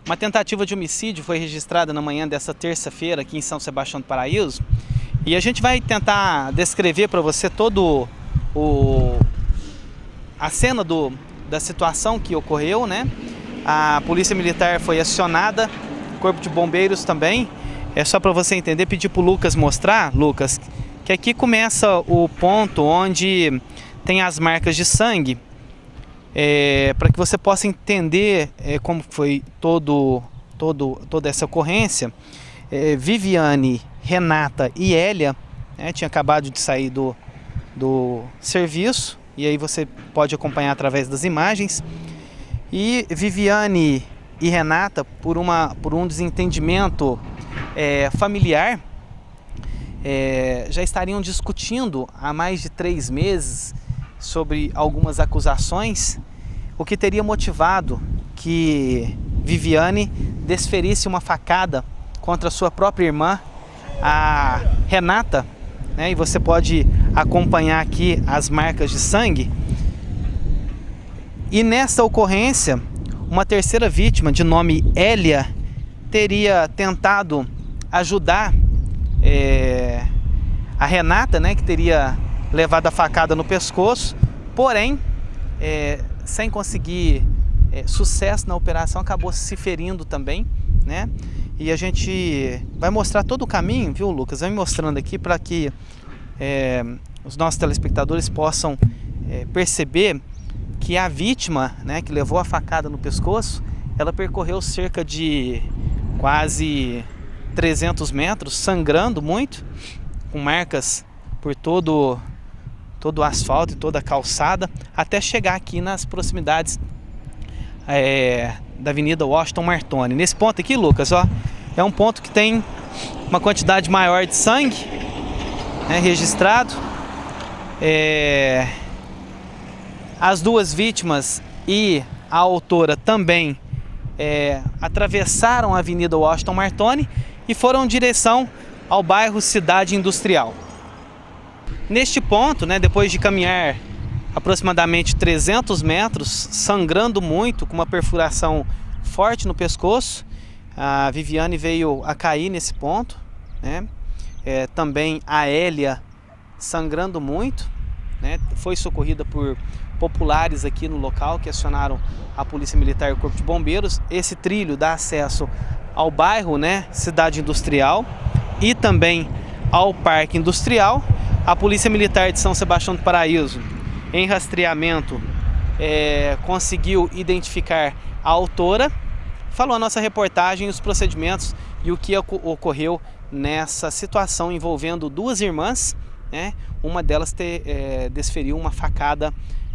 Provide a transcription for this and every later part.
Uma tentativa de homicídio foi registrada na manhã dessa terça-feira aqui em São Sebastião do Paraíso. E a gente vai tentar descrever para você todo a cena da situação que ocorreu, né? A Polícia Militar foi acionada, Corpo de Bombeiros também. É só para você entender, pedir para o Lucas mostrar, Lucas, que aqui começa o ponto onde tem as marcas de sangue, para que você possa entender como foi toda essa ocorrência. Viviane, Renata e Hélia, tinha acabado de sair do serviço, e aí você pode acompanhar através das imagens. E Viviane e Renata, por um desentendimento familiar, já estariam discutindo há mais de 3 meses sobre algumas acusações, o que teria motivado que Viviane desferisse uma facada contra sua própria irmã, a Renata, e você pode acompanhar aqui as marcas de sangue. E nessa ocorrência, uma terceira vítima, de nome Hélia, teria tentado ajudar a Renata, que teria levado a facada no pescoço, porém, sem conseguir sucesso na operação, acabou se ferindo também, E a gente vai mostrar todo o caminho, viu, Lucas? Vai mostrando aqui para que os nossos telespectadores possam perceber que a vítima, que levou a facada no pescoço, ela percorreu cerca de quase 300 metros, sangrando muito, com marcas por todo o asfalto e toda a calçada, até chegar aqui nas proximidades da Avenida Washington Martoni. Nesse ponto aqui, Lucas, ó, é um ponto que tem uma quantidade maior de sangue registrado. As duas vítimas e a autora também atravessaram a Avenida Washington Martoni e foram em direção ao bairro Cidade Industrial. Neste ponto, depois de caminhar aproximadamente 300 metros, sangrando muito, com uma perfuração forte no pescoço, a Viviane veio a cair nesse ponto, também a Hélia sangrando muito, foi socorrida por populares aqui no local que acionaram a Polícia Militar e o Corpo de Bombeiros. Esse trilho dá acesso ao bairro, Cidade Industrial, e também ao Parque Industrial. A Polícia Militar de São Sebastião do Paraíso, em rastreamento, conseguiu identificar a autora. Falou a nossa reportagem, os procedimentos e o que ocorreu nessa situação envolvendo duas irmãs, uma delas desferiu uma facada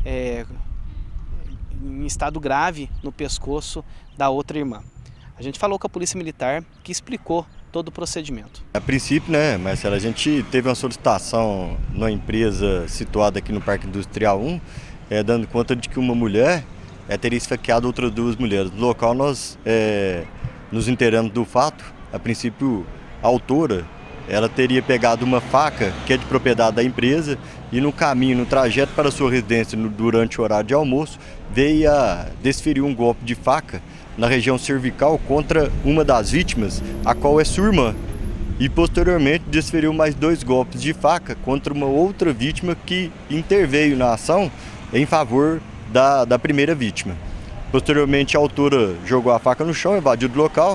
em estado grave no pescoço da outra irmã. A gente falou com a Polícia Militar, que explicou todo o procedimento. A princípio, Marcelo, a gente teve uma solicitação numa empresa situada aqui no Parque Industrial 1, dando conta de que uma mulher teria esfaqueado outras 2 mulheres. No local nós nos inteiramos do fato. A princípio, a autora, ela teria pegado uma faca que é de propriedade da empresa e no caminho, no trajeto para sua residência durante o horário de almoço, veio a desferir um golpe de faca na região cervical contra uma das vítimas, a qual é sua irmã. E posteriormente desferiu mais 2 golpes de faca contra uma outra vítima que interveio na ação em favor da primeira vítima. Posteriormente a autora jogou a faca no chão, evadiu do local.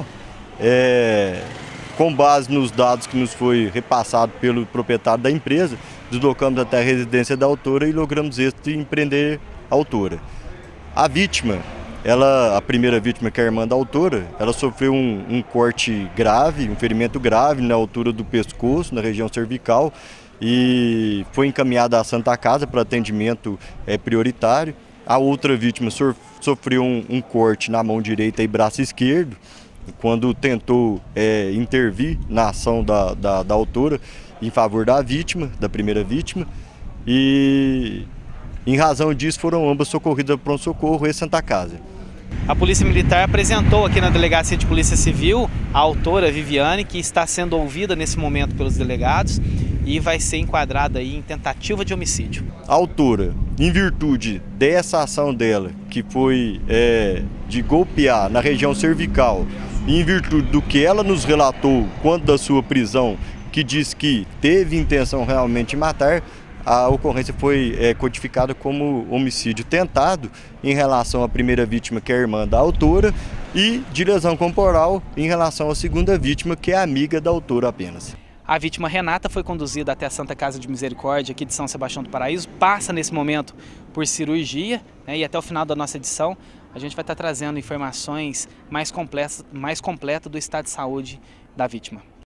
Com base nos dados que nos foi repassado pelo proprietário da empresa, deslocamos até a residência da autora e logramos êxito em prender a autora. A vítima, a primeira vítima, que é a irmã da autora, ela sofreu um corte grave, um ferimento grave na altura do pescoço, na região cervical, e foi encaminhada à Santa Casa para atendimento prioritário. A outra vítima sofreu um corte na mão direita e braço esquerdo, quando tentou intervir na ação da autora em favor da vítima, da primeira vítima, e em razão disso foram ambas socorridas ao pronto-socorro e Santa Casa. A Polícia Militar apresentou aqui na Delegacia de Polícia Civil a autora Viviane, que está sendo ouvida nesse momento pelos delegados. e vai ser enquadrada aí em tentativa de homicídio. A autora, em virtude dessa ação dela, que foi de golpear na região cervical, e em virtude do que ela nos relatou quanto da sua prisão, que diz que teve intenção realmente de matar, a ocorrência foi codificada como homicídio tentado em relação à primeira vítima, que é a irmã da autora, e de lesão corporal em relação à segunda vítima, que é amiga da autora apenas. A vítima Renata foi conduzida até a Santa Casa de Misericórdia aqui de São Sebastião do Paraíso, passa nesse momento por cirurgia, né, e até o final da nossa edição a gente vai estar trazendo informações mais completas do estado de saúde da vítima.